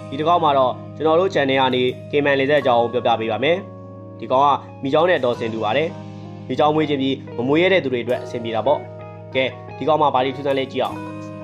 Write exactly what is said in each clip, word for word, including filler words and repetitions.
ဒီတစ်ခေါက်မှာတော့ကျွန်တော်တို့ channel ကနေ Cayman လေဆက်အကြောင်းပြောပြပေးပါမယ်ဒီကောင်ကမိချောင်းနဲ့တော်ဆင်တူပါတယ်မိချောင်းမွေးခြင်းပြီးမမွေးရတဲ့သူတွေအတွက်အဆင်ပြေတာပေါ့ကဲဒီကောင်မှာဘာတွေထူးဆန်းလဲကြည့်အောင်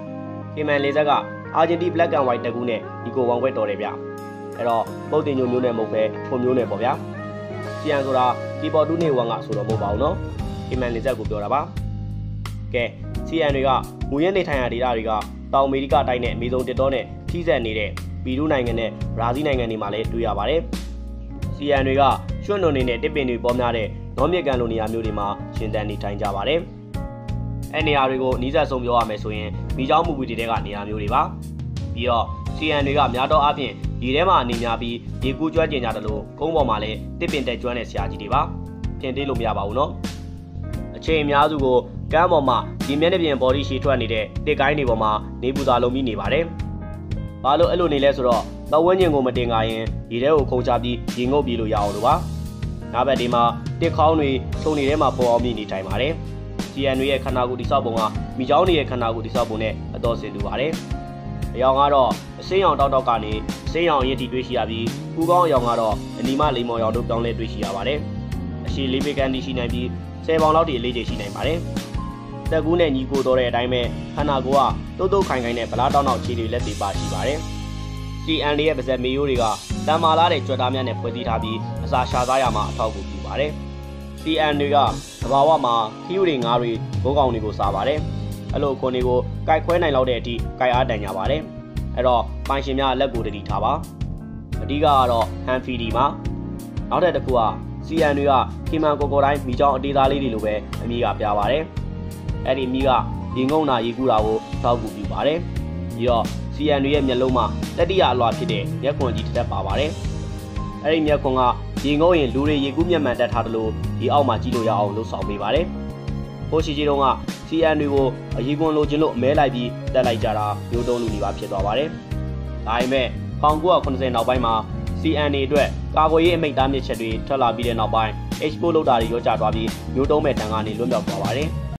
Cayman လေဆက်က Argentine Black and White တကူနဲ့ဒီကိုဝမ်ခွဲတော်တယ်ဗျအဲ့တော့ပုတ်တင်ညိုမျိုးနဲ့မဟုတ်ပဲထုံမျိုးနဲ့ပေါ့ဗျာစီယန်ဆိုတာဒီပေါ်တူးနေဝမ်ကဆိုတော့မဟုတ်ပါဘူးနော် Cayman လေဆက်ကိုပြောတာပါကဲစီယန်တွေကမူရင်းနေထိုင်ရာဒေသတွေကတောင်အမေရိကတိုင်းနဲ့အမေဇုံတစ်တော်နဲ့ထိစပ်နေတဲ့ပီရူးနိုင်ငံနဲ့ဘရာဇီးနိုင်ငံတွေမှာလည်းတွေ့ရပါတယ်။စီယန်တွေကရွှွန့်နွန်နေနဲ့တစ်ပင်တွေပေါ်များတဲ့နောမြစ်ကန်လိုနေရာမျိုးတွေမှာရှင်သန်နေထိုင်ကြပါတယ်။အဲနေရာတွေကိုနီးစပ်ဆုံးပြောရမယ်ဆိုရင်မိချောင်းမူပူတွေကနေရာမျိုးတွေပါ။ပြီးတော့စီယန်တွေကများသောအားဖြင့်ရေထဲမှာအနေများပြီးရေကူးကျွမ်းကျင်ကြတယ်လို့ကုန်းပေါ်မှာလည်းတစ်ပင်တက်ကျွမ်းတဲ့ဆရာကြီးတွေပါ။ပြင်သေးလို့မရပါဘူးနော်။အချိန်အများစုကိုကမ်းပေါ်မှာဒီမျက်နှာပြင်ဘော်ဒီရှည်ထွက်နေတဲ့တစ်ကိုင်းတွေပေါ်မှာနေပူစာလုံးပြီးနေပါတယ်။ဘာလို့အဲ့လိုနေလဲဆိုတော့ပတ်ဝန်းကျင်ကိုမတင်ကာရင်ရေထဲကိုခုန်ချပြီးရေငုပ်ပြေးလို့ရအောင်လို့ပါ။နောက်ဘက်ဒီမှာတစ်ခေါင်းတွေထုံနေထဲမှာပေါ်အောင်မြင်နေထိုင်ပါတယ်။ စီ အန် တွေရဲ့ခန္ဓာကိုယ်တိဆောက်ပုံကမိချောင်းတွေရဲ့ခန္ဓာကိုယ်တိဆောက်ပုံနဲ့အတော်ဆင်တူပါတယ်။အယောင်ကတော့အစင်းရောင်တောက်တောက်ကနေအစင်းရောင်ရည်တီတွေ့ရှိရပြီးပူကောင်းအယောင်ကတော့အနီမလိမ္မော်ရောင်တို့ပြောင်းလဲတွေ့ရှိရပါတယ်။အရှိလေးပေကန်တီရှိနိုင်ပြီးဆယ်ပေါင်လောက်ထိအလေးချိန်ရှိနိုင်ပါတယ်။တက်ကူးနဲ့ညီကိုတော်တဲ့အတိုင်းပဲခန္ဓာကိုယ်ကတုတ်တုတ်ခိုင်ခိုင်နဲ့ဗလားတောင်းတောင်းခြေတွေလက်တွေပါရှိပါတယ်။ စီ အန် ရဲ့ပါဇက်မေယိုးတွေကတန်မာလာတဲ့ကြွက်သားများနဲ့ဖွဲ့စည်းထားပြီးအစာရှာစားရမှာအထောက်အကူပြုပါတယ်။ စီ အန် တွေကသဘာဝမှာခီးယူတွေငါးတွေဘိုးကောင်တွေကိုစားပါတယ်။အဲ့လိုခွန်တွေကိုကြိုက်ခွဲနိုင်လောက်တဲ့အထိကြိုက်အားတန်ကြပါတယ်။အဲ့တော့ပိုင်ရှင်များလက်ကိုတတိထားပါ။အဓိကကတော့ဟန်ဖီဒီမှာနောက်တဲ့တစ်ခုက စီ အန် တွေကခီမန်ကိုကိုတိုင်းမိချောင်းအသေးသားလေးတွေလိုပဲအမည်ကပြပါတယ်။အဲ့ဒီအမည်ကရေငုံနာရေကူတာကိုထောက်ကူပြုပါတယ်။ပြီးတော့ စီ အန် တွေရဲ့မျက်လုံးမှာတတိယအလွှာဖြစ်တဲ့မျက်ခွန်ကြီးတစ်သက်ပါပါတယ်။အဲ့ဒီမျက်ခွန်ကရေငုံရင်လူတွေရေကူးမျက်မှန်တက်ထားတယ်လို့ဒီအောက်မှာကြည့်လို့ရအောင်လှုပ်ဆောင်ပေးပါတယ်။ဟိုရှိကြီးတုန်းက စီ အန် တွေကိုအရေခွန်လိုချင်လို့အမဲလိုက်ပြီးတက်လိုက်ကြတာမျိုးတုံးလူနေပါဖြစ်သွားပါတယ်။ဒါပေမဲ့၁၉၇၀နောက်ပိုင်းမှာ စီ အန် တွေအတွက်ကာကွယ်ရေးအမိန့်သားမြစ်ချက်တွေထွက်လာပြီးတဲ့နောက်ပိုင်း export လုပ်တာတွေရောကျသွားပြီးမျိုးတုံးမဲ့တန်ကနေလွတ်မြောက်သွားပါတယ်။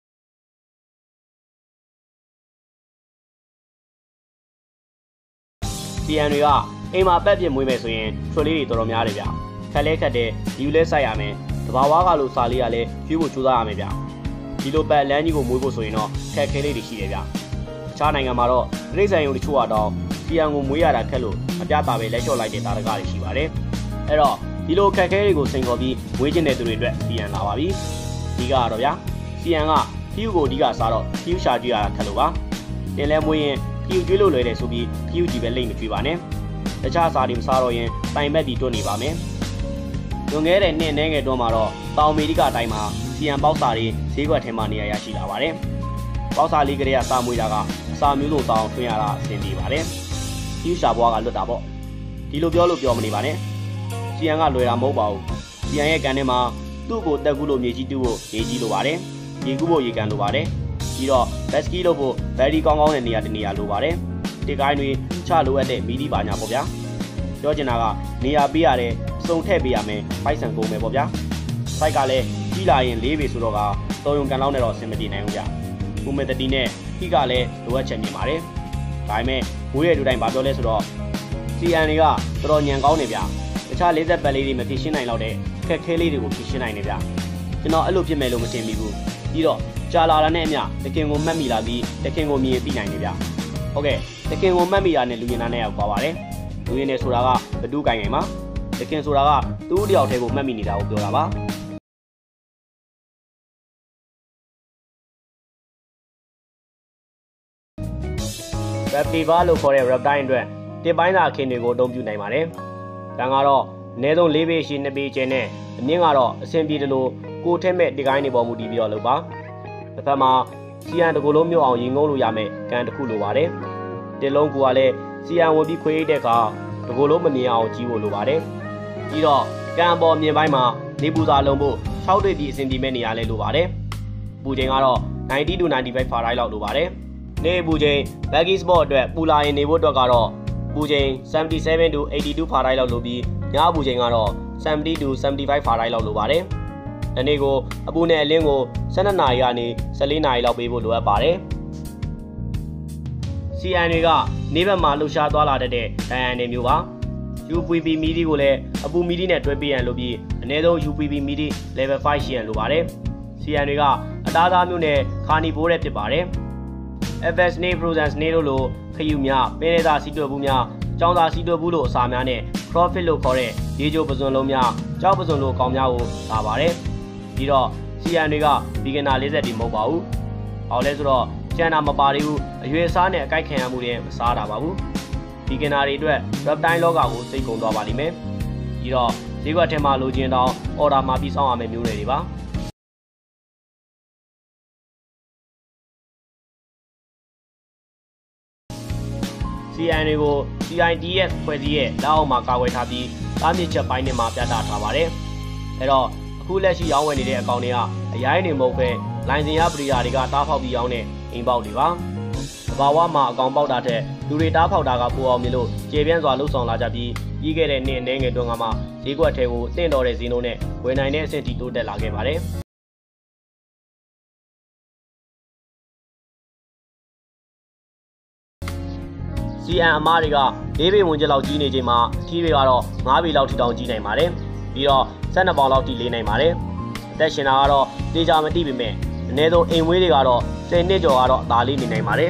စီ အန် တွေကအိမ်မှာပက်ပြစ်မွေးမယ်ဆိုရင်ချွတ်လေးတွေတော်တော်များတယ်ဗျခက်လဲခက်တဲ့ဒီလဲစိုက်ရမယ်တဘာဝကလို့စာလေးကလည်းကျွေးဖို့ကြိုးစားရမယ်ဗျဒီလိုပက်လန်းကြီးကိုမွေးဖို့ဆိုရင်တော့ခက်ခဲလေးတွေရှိတယ်ဗျအခြားနိုင်ငံမှာတော့တိရစ္ဆာန်ရုံတချို့ကတော့ စီ အန် ကိုမွေးရတာခက်လို့အပြားတာပဲလက်လျှော့လိုက်တဲ့တာရကတွေရှိပါတယ်အဲ့တော့ဒီလိုခက်ခဲတွေကိုစိန်ခေါ်ပြီးမွေးခြင်းတဲ့သူတွေအတွက် စီ အန် လာပါပြီဒီကတော့ဗျာ စီ အန် ကခီးယူကိုအဓိကစားတော့ခီးယူရှာကြည့်ရတာခက်လို့ပါတင်လဲမွေးရင်ခီးယူကျွေးလို့လွယ်တယ်ဆိုပြီးခီးယူကြီးပဲလိမ့်မကျွေးပါနဲ့တခြားစားတွေမစားတော့ရင်တိုင်မက်ပြီးတွန်းနေပါမယ်လွန်ခဲ့တဲ့နှစ်နှဲငယ်တွန်းမှာတော့တောင်အမေရိကတိုင်းမှာ စီ အန် ပေါက်စာတွေဈေးကွက်ထဲမှာနေရာရရှိလာပါတယ်ပေါက်စာလေးကလေးကစားမွေးတာကအစာမျိုးစုံတောင်းထွင်းရတာအဆင်ပြေပါတယ်ခီးယူရှာဘွားကလွတ်တာပေါ့ဒီလိုပြောလို့ပြောမနေပါနဲ့ စီ အန် ကလွယ်တာမဟုတ်ပါဘူး စီ အန် ရဲ့ကန်ထဲမှာသူ့ကိုတက်ကူးလို့မြေကြီးတူးဖို့ရေကြီးလိုပါတယ်ရေကူးဖို့ရေကန်လိုပါတယ်ပြီးတော့ဘက်စကီလုပ်ဖို့ဘယ်ဒီကောင်းကောင်းတဲ့နေရာတနေရာလိုပါတယ်တစ်ကိုင်းတွေချလိုအပ်တဲ့မီဒီပါညာပေါ့ဗျာပြောချင်တာကနေရာပေးရတယ်စုံထည့်ပေးရမယ်ပိုက်ဆံကုန်မယ်ပေါ့ဗျာစိုက်ကလည်းကြီးလာရင်လေးပေဆိုတော့ကတော်ရုံကန်လောက်နဲ့တော့အဆင်မပြေနိုင်ဘူးဗျဥမေတတိနဲ့ခိကလည်းလိုအပ်ချက်မြင်ပါတယ်ဒါပေမဲ့မွေးရတူတိုင်းဘာပြောလဲဆိုတော့ စီ အန် တွေကတော်တော်ညံကောင်းနေဗျတခြားလေးသက်ပတ်လေးတွေမဖြစ်ရှင်းနိုင်တော့တဲ့ခက်ခဲလေးတွေကိုဖြစ်ရှင်းနိုင်နေဗျကျွန်တော်အဲ့လိုဖြစ်မယ်လို့မထင်မိဘူးပြီးတော့ကြာလာတာနဲ့အမျှတခင်ကိုမှတ်မိလာပြီးတခင်ကိုမြင်သိနိုင်နေဗျဟုတ်ကဲ့တခင်ကိုမှတ်မိတာနဲ့လူရင်သားနဲ့ရောက်သွားပါတယ်လူရင်နေဆိုတာကဘဒုကိုင်ငယ်မှာတခင်ဆိုတာကသူ့တယောက်တည်းကိုမှတ်မိနေတာကိုပြောတာပါရပ်ပီဘာလို့ခေါ်တဲ့ reptile အတွက်တစ်ပိုင်းသာအခင်းတွေကိုအသုံးပြုနိုင်ပါတယ်။ဒါကတော့အနည်းဆုံးလေးပေရှိနှစ်ပေကျင်းနဲ့အမြင့်ကတော့အဆင်ပြေတယ်လို့ကိုထက်မဲ့တစ်ကိုင်းတွေပေါ်မူတည်ပြီးတော့လုပ်ပါ။တစ်ဖက်မှာစီ အန် တကူလုံးမြုပ်အောင်ရင်ငုံလို့ရမယ်ကန်တစ်ခုလိုပါတယ်။တစ်လုံးကူကလည်းစီ အန် ဝင်ပြီးခွေးရိတ်တဲ့အခါတကူလုံးမမြင်အောင်ကြီးဖို့လိုပါတယ်။ပြီးတော့ကန်ပေါ်မြင်ပိုင်းမှာနေပူစာလုံးဖို့၆တွေ့ပြီးအဆင်ပြေမဲ့နေရာလဲလိုပါတယ်။ပူချိန်ကတော့ninety to ninety-five Fahrenheit လောက်လိုပါတယ်။နေပူချိန် baggy sport အတွက်ပူလာရင်နေဖို့အတွက်ကတော့ပူချိန်seventy-seven to eighty-two Fahrenheit လောက်လိုပြီးညပူချိန်ကတော့seventy to seventy-five Fahrenheit လောက်လိုပါတယ်။ဒီနေ့ကိုအပူနဲ့အလင်းကိုtwelveနာရီကနေfourteenနာရီလောက်ပေးဖို့လိုအပ်ပါတယ်။ စီ C N တွေကနေဘက်မှာလှုပ်ရှားသွားလာတတ်တဲ့ဒိုင်ယန်တွေမျိုးပါ U P V မီဒီကိုလည်းအပူမီဒီနဲ့တွဲပေးရန်လို့ပြီးအနည်းဆုံး U P V မီဒီ level 5ရှိရန်လိုပါတယ် C N တွေကအသားသားမျိုးနဲ့ခါနီဘိုးတဲ့ဖြစ်ပါတယ် F S Snake Frozen Snake တို့လိုခယူများပင်ရသာစီးတွယ်ဘူးများကျောင်းသာစီးတွယ်ဘူးလို့အစာများနဲ့ Profit လို့ခေါ်တဲ့ရေချိုပစွန်လုံးများကြောက်ပစွန်လိုကောင်များကိုလာပါတယ်ပြီးတော့ C N တွေက beginner ၄၀တီမဟုတ်ပါဘူး။ဘာလဲဆိုတော့ကျန်တာမပါသေးဘူးအရွယ်စားနဲ့အကိုက်ခံရမှုတွေမစားတာပါဘူး။ beginner တွေအတွက် reptile လောကကိုစိတ်ကုန်သွားပါလိမ့်မယ်။ပြီးတော့ဈေးကွက်ထဲမှာလိုချင်တောင်း order မှာပြီးစောင့်ရမယ့်မျိုးတွေပါ။ C N တွေကို C I D S ဖွဲ့စည်းရဲ့လက်အောက်မှာကာကွယ်ထားပြီးတားမြစ်ချက်ပိုင်းနဲ့မှာပြသထားပါတယ်။အဲတော့အခုလက်ရှိရောင်းဝယ်နေတဲ့အကောင့်တွေကအရိုင်းတွေမဟုတ်ပဲလိုင်စင်ရပရိယာတွေကတားဖောက်ပြီးရောင်းတဲ့အိမ်ပေါက်တွေပါ။သဘာဝမှာအကောင့်ပေါက်တာတဲ့လူတွေတားဖောက်တာကပိုအောင်မြင်လို့ကျေပြန့်စွာလှုပ်ဆောင်လာကြပြီးပြီးခဲ့တဲ့နှစ်အနေငယ်တွင်းကမှဈေးကွက်ထဲကိုတင့်တော်တဲ့ဈေးနှုန်းနဲ့ဝယ်နိုင်တဲ့အဆင့်ထိတိုးတက်လာခဲ့ပါတယ်။ C N အမားတွေက၄ပေဝင်ကျလောက်ကြီးနေချိန်မှာအထီးတွေကတော့၅ပေလောက်ထိတောင်ကြီးနိုင်ပါတယ်ပြီးတော့၁၂ပေါင်လောက်ထိလေးနိုင်ပါတယ်အသက်ရှင်တာကတော့တေချာမတိပေမဲ့အနည်းဆုံးအိမ်ဝေးတွေကတော့၁၀နှစ်ကျော်ကတော့ဒါလေးနေနိုင်ပါတယ်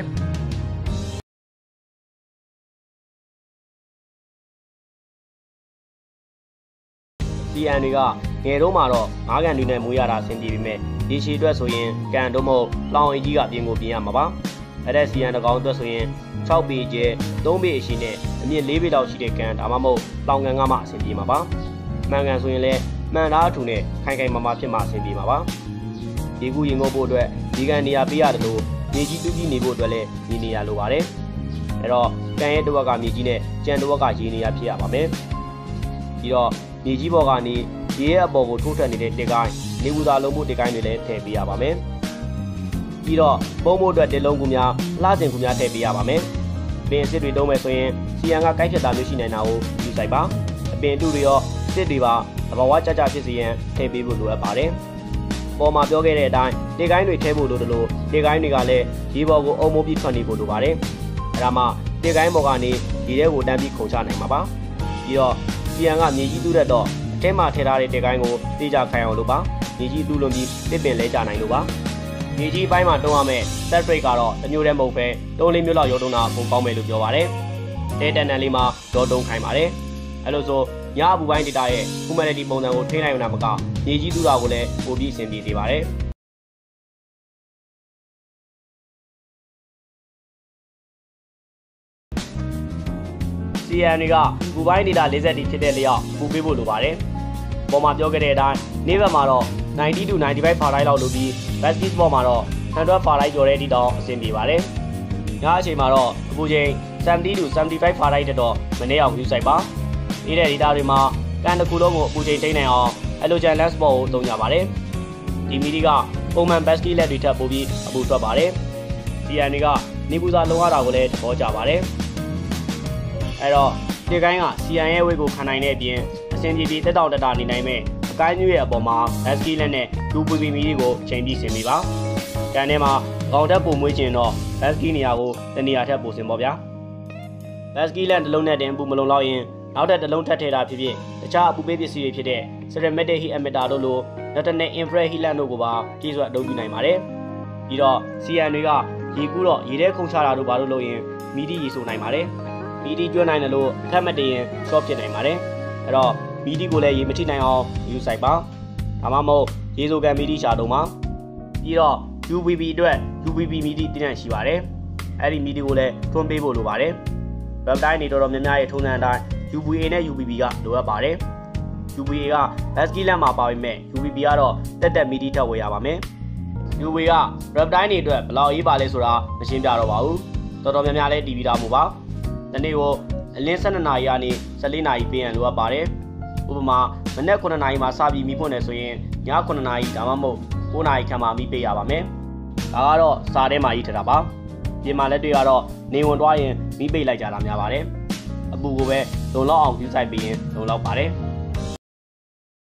C N တွေကငယ်တော့မှတော့ငါးကန်တွေနဲ့မွေးရတာအဆင်ပြေပေမဲ့ဒီရှည်အတွက်ဆိုရင်ကန်တော့မဟုတ်လောင်အကြီးကပြင်ကိုပြင်ရမှာပါအဲ့ဒါ C N တကောင်အတွက်ဆိုရင်၆ပေကျဲ၃ပေအရှိနဲ့အမြင့်၄ပေလောက်ရှိတဲ့ကန်ဒါမှမဟုတ်လောင်ကန်ကမှအဆင်ပြေမှာပါမှန်ကန်ဆိုရင်လည်းမှန်သားအထူနဲ့ခိုင်ခိုင်မာမာဖြစ်မှအဆင်ပြေမှာပါဒီကူရင်ငုတ်ဖို့အတွက်ဒီကန်နေရာပေးရတယ်လို့မြေကြီးတူးပြီးနေဖို့အတွက်လည်းဒီနေရာလိုပါတယ်အဲ့တော့ကန်ရဲ့တစ်ဝက်ကမြေကြီးနဲ့ကြံတစ်ဝက်ကရေနေရာဖြစ်ရပါမယ်ပြီးတော့မြေကြီးပေါ်ကနေရေရဲ့အပေါ်ကိုထိုးထွက်နေတဲ့တစ်ကိုင်းနေဘူးသာလုံးမှုတစ်ကိုင်းတွေလည်းထည့်ပေးရပါမယ်ပြီးတော့ပုံဖို့အတွက်တစ်လုံးကူများလှစင်ကူများထည့်ပေးရပါမယ်ပင်စစ်တွေတုံးမယ်ဆိုရင် C N ကကိုက်ဖြတ်တာမျိုးရှိနေတာကိုယူဆိုင်ပါအပင်တူတွေရောစစ်တွေပါသဘာဝကြကြဖြစ်စေရန်ထည့်ပေးဖို့လိုအပ်ပါတယ်ပေါ်မှာပြောခဲ့တဲ့အတိုင်းတစ်ကိုင်းတွေထည့်ဖို့လိုတယ်လို့တစ်ကိုင်းတွေကလည်းရေပေါ်ကိုအုံမိုးပြီးထွက်နေဖို့လိုပါတယ်အဲဒါမှတစ်ကိုင်းပေါ်ကနေရေထဲကိုတန်းပြီးခုန်ချနိုင်မှာပါပြီးတော့ C N ကမြေကြီးတူးတတ်တော့အထဲမှာထည့်ထားတဲ့တစ်ကိုင်းကိုတေးကြခိုင်အောင်လုပ်ပါမြေကြီးတူးလွန်ပြီးတစ်ပင်လဲကြနိုင်လို့ပါမြေကြီးပိုင်းမှာတုံးရမယ် set rate ကတော့တမျိုးတည်းမဟုတ်ပဲတုံးလေးမျိုးလောက်ရောတုံးတာပုံကောင်းမယ်လို့ပြောပါတယ်တဲတန်တန်လေးမှာရောတုံးခိုင်းပါတယ်အဲလိုဆိုညအပူပိုင်း data ရဲ့ humanity ပုံစံကိုထိန်းနိုင်တာမကမြေကြီးတူးတာကိုလည်းပိုပြီးအဆင်ပြေစေပါတယ်C N တွေကပူပိုင်း data ၄၀တီဖြစ်တဲ့လျောက်ပူပေးဖို့လိုပါတယ်ပေါ်မှာပြောခဲ့တဲ့အတိုင်းနေ့ဘက်မှာတော့ninety to ninety-five Fahrenheit လောက်လို့ပြီး basket ပေါ်မှာတော့one hundred Fahrenheit ကျော်တဲ့အထိတောင်အဆင်ပြေပါတယ်ညအချိန်မှာတော့အပူချိန်seventy to seventy-five Fahrenheit တက်တော့မနေ့အောင်ယူဆိုင်ပါဒီတဲ့ data တွေမှာကန်တစ်ခုလုံးကိုအပူချိန်ထိန်းနိုင်အောင် halogen lens spot ကိုသုံးကြပါတယ်ဒီမီဒီကပုံမှန် basket လက်တွေထပ်ပို့ပြီးအပူထွက်ပါတယ် C N တွေကနေပူစာလုံရတာကိုလည်းသဘောကျပါတယ်အဲ့တော့ဒီကိုင်းက C N ရဲ့ဝိတ်ကိုခံနိုင်တဲ့အပြင်အဆင်ပြေပြေတက်တောင့်တက်တာနေနိုင်မဲ့အကိုင်းမျိုးရဲ့အပေါ်မှာ basket လက်နဲ့ U P V မီဒီကိုချိန်ပြီးဆင်ပေးပါကန်ထဲမှာကောင်တက်ပုံမွေးကျင်တော့ basket နေရာကိုတနေရာထပ်ပို့ဆင်ပေါ့ဗျာ basket လက်တစ်လုံးနဲ့တင်ပူမလုံလောက်ရင်နောက်ထပ်တစ်လုံးထပ်ထည့်တာဖြစ်ဖြစ်တခြားအပူပေးပစ္စည်းတွေဖြစ်တဲ့ ceramic heat emitter တို့လို retinal infrared heat lamp တို့ကိုပါကြီးစွာအသုံးပြုနိုင်ပါတယ်ပြီးတော့ C N တွေကရေကူးတော့ရေထဲခုန်ချတာတို့ဘာလို့လုပ်ရင်မီဒီရေဆိုနိုင်ပါတယ်မီဒီကျွမ်းနိုင်တယ်လို့အခက်မတည်ရင် short ဖြစ်နိုင်ပါတယ်အဲ့တော့မီဒီကိုလည်းရေမထိနိုင်အောင်ယူဆိုင်ပါဒါမှမဟုတ်ရေဆိုကန်မီဒီရှာတော့မှာပြီးတော့ U V B အတွက် U V B မီဒီတည်တံ့ရှိပါတယ်အဲ့ဒီမီဒီကိုလည်းထွန်းပေးဖို့လိုပါတယ် web တိုင်းနေတော်တော်များများရဲ့ထုံးစံအတိုင်း U V A နဲ့ U V B ကလိုအပ်ပါတယ် U V A က basket လက်မှာပါပေမဲ့ U V B ကတော့တက်တက်မီဒီထပ်ဝယ်ရပါမယ် U V A က web တိုင်းနေအတွက်ဘယ်လောက်အေးပါလဲဆိုတာမရှင်းပြတော့ပါဘူးတော်တော်များများလည်းတီးပြီးသားမို့ပါဒီနေ့ကိုအလင်းone twoနာရီကနေfourteenနာရီပေးရန်လိုအပ်ပါတယ်ဥပမာမနက်nineနာရီမှာစပြီးမီးဖွင့်နေဆိုရင်ညnineနာရီဒါမှမဟုတ်nineနာရီခန့်မှာမီးပေးရပါမယ်ဒါကတော့စာထဲမှာရေးထားတာပါပြင်မာလက်တွေကတော့နေဝင်သွားရင်မီးပိတ်လိုက်ကြတာများပါတယ်အပူကိုပဲလုံလောက်အောင်ယူဆိုင်ပြီးရင်လုံလောက်ပါတယ်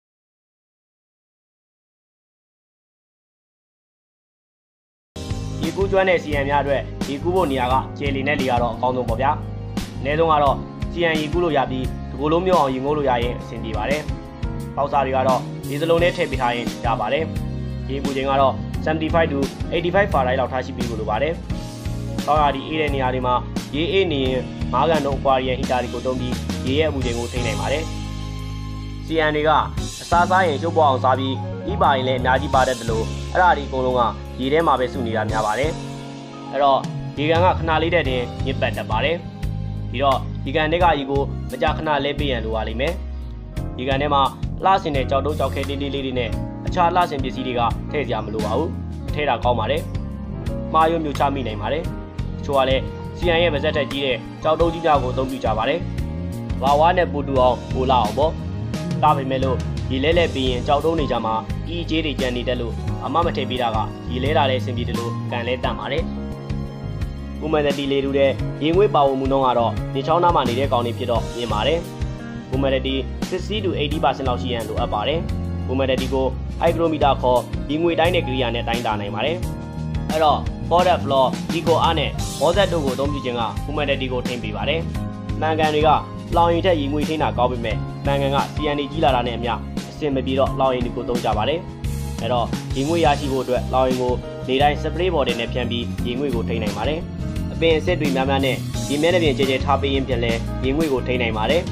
ရေကူးကျွမ်းတဲ့ စီ အန် များအတွက်ရေကူးဖို့နေရာကခြေလီနဲ့လေကတော့အကောင်းဆုံးပေါ့ဗျာအနည်းဆုံးကတော့ စီ အန် ရေကူးလို့ရပြီးဒီကိုလုံးမြောက်အောင်ရေငိုးလို့ရရင်အဆင်ပြေပါတယ်ပေါက်စာတွေကတော့ဒီစလုံးနဲ့ထည့်ပေးထားရင်ရပါတယ်ရေကူးချိန်ကတော့seventy-five to eighty-five Fahrenheit လောက်ထားရှိပြီးလို့ပါတယ်ကောင်းရာဒီအေးတဲ့နေရာတွေမှာရေအေးနေရင်ငါးကန်တုံး Aquarium heater တွေကိုတုံးပြီးရေရဲ့အပူချိန်ကိုထိန်းနိုင်ပါတယ်စီ အန် တွေကအစားစားရင်ရှုပ်ပွားအောင်စားပြီးဤပါရင်လည်းအများကြီးပါတတ်တယ်လို့အဲ့ဒါဒီအကုန်လုံးကရေထဲမှာပဲစုနေတာများပါတယ်အဲ့တော့ရေကန်ကခဏလေးတဲ့တင်ညစ်ပတ်တတ်ပါတယ်ပြီးတော့ရေကန်တွေကရေကိုမကြာခဏလဲပေးရန်လိုပါလိမ့်မယ်ရေကန်ထဲမှာလှဆင်တဲ့ကြောက်တုံးကြောက်ခဲတင်းတင်းလေးတွေနဲ့အခြားလှဆင်ပစ္စည်းတွေကထည့်ကြမလိုပါဘူးထည့်တာကောင်းပါတယ်မှားယွင်းမျိုးချမိနိုင်ပါတယ်တချို့ကလည်းစီ အန် ရဲ့ဗဇက်ထက်ကြီးတဲ့ကြောက်တုံးကြီးများကိုအသုံးပြုကြပါတယ်ဘာဝါနဲ့ပူတူအောင်ပို့လာအောင်ပေါ့ဒါပေမဲ့လို့ရေလဲလဲပြီးရင်ကြောက်တုံးနေကြမှာအီကျေးတွေကြံနေတယ်လို့အမမထည့်ပေးတာကရေလဲတာလည်းအဆင်ပြေတယ်လို့ကန်လဲတတ်ပါတယ်ဥမန်တတီလေးတူတဲ့ရေငွေ့ပါဝင်မှုနှုန်းကတော့နေချောင်းသားမှာနေတဲ့ကောင်တွေဖြစ်တော့မြင်ပါတယ်ဥမန်တတီsixty to eighty percent လောက်ရှိရန်လိုအပ်ပါတယ်ဥမန်တတီကို hygrometer ခေါ်ရေငွေ့တိုင်းတဲ့ကိရိယာနဲ့တိုင်းတာနိုင်ပါတယ်အဲ့တော့ Fordham floor ဒီကိုအားနဲ့ Bozet တို့ကိုအသုံးပြုခြင်းကဥမန်တတီကိုထိန်းပေးပါတယ်မှန်ကန်တွေကလောင်ရင်ထက်ရေငွေ့ထိန်းတာကောင်းပေမဲ့မှန်ကန်က စီ အန် ကြီးလာတာနဲ့အမျှအဆင်မပြေတော့လောင်ရင်တွေကိုသုံးကြပါတယ်အဲ့တော့ရေငွေ့ရရှိဖို့အတွက်လောင်ရင်ကိုနေတိုင်း spray bottle နဲ့ဖြန်းပြီးရေငွေ့ကိုထိန်းနိုင်ပါတယ်အပင်အစစ်တွေများများနဲ့ရေမျက်နှာပြင်ကျဲကျဲထားပေးရင်ဖြင့်လည်းရေငွေ့ကိုထိန်းနိုင်ပါတယ်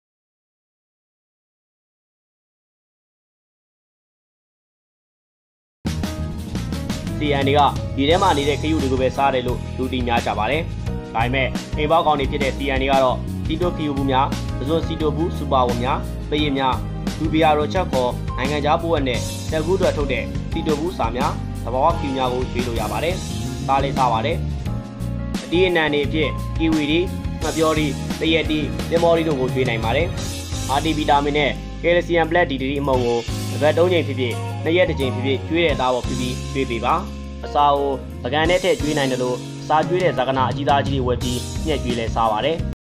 စီ အန် တွေကရေထဲမှာနေတဲ့ခရုတွေကိုပဲစားတယ်လို့လူတီများကြပါတယ်ဒါပေမဲ့အိမ်ပေါက်ကောင်တွေဖြစ်တဲ့ စီ အန် တွေကတော့စီတိုခရုဘူးများပဇွန်စီတိုဘူးစူပါဝုံများပရိများလူဘီယာရိုချက်ခေါ်နိုင်ငံခြားပို့ဝက်နဲ့တက်ကူးတွေထုတ်တဲ့စီတိုဘူးစာများသဘာဝခရုများကိုရွေးလို့ရပါတယ်စားလေးစားပါတယ်အတီးအနှံတွေဖြစ်ကီဝီတွေငှက်ပြောတွေတရက်တွေလင်မော်တွေတို့ကိုရွေးနိုင်ပါတယ်အာတီဗီတာမင်နဲ့ကယ်လ်ဆီယမ်ပလက်ဒီဒီအမုံကိုတစ်ပတ်သုံးချိန်ဖြစ်ဖြစ်နှစ်ရက်တစ်ချိန်ဖြစ်ဖြစ်ကျွေးတဲ့သားပေါ်ဖြစ်ပြီးကျွေးပေးပါအစာကိုပကံနဲ့ထည့်ကျွေးနိုင်တယ်လို့စားကျွေးတဲ့ဇာကနာအကြီးသားကြီးတွေဝယ်ပြီးညှက်ကျွေးလဲစားပါတယ်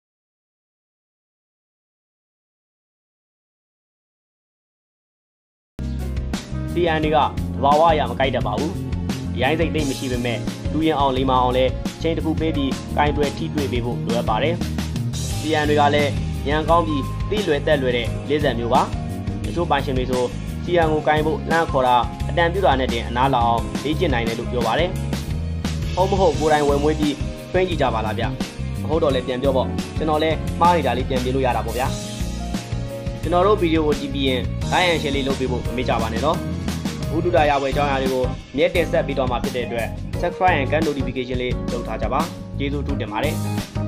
စီ အန် တွေကသဘာဝအရာမကိုက်တတ်ပါဘူးရိုင်းစိတ်သိမ့်မရှိပေမဲ့လူရင်အောင်လိမ္မာအောင်လဲချိန်တစ်ခုပေးပြီးကင်တွယ်ထိတွေ့ပေးဖို့လိုအပ်ပါတယ်စီ အန် တွေကလည်းညံကောင်းပြီးသိလွယ်တက်လွယ်တဲ့လေးစံမျိုးပါတချို့ပိုင်ရှင်တွေဆိုစီ အန် ကိုကင်ဖို့လှမ်းခေါ်တာအတန်ပြူတာနဲ့တင်အနားလာအောင်လေ့ကျင့်နိုင်တယ်လို့ပြောပါတယ်ဟုတ်မဟုတ်ကိုယ်တိုင်ဝယ်မွေးပြီးတွင်းကြည့်ကြပါလားဗျမဟုတ်တော့လည်းပြန်ပြောပေါ့ကျွန်တော်လည်းမှားနေတာလေးပြန်ပြလို့ရတာပေါ့ဗျာကျွန်တော်တို့ဗီဒီယိုကိုကြည့်ပြီးရင် like and share လေးလုပ်ပေးဖို့မမေ့ကြပါနဲ့နော်ဘုဒ္ဓရာဝယ်အကြောင်းအရာတွေကိုမြဲတင်ဆက်ပြီးတော့မှဖြစ်တဲ့အတွက် subscribe and notification လေးလုပ်ထားကြပါကျေးဇူးတူးတင်ပါတယ်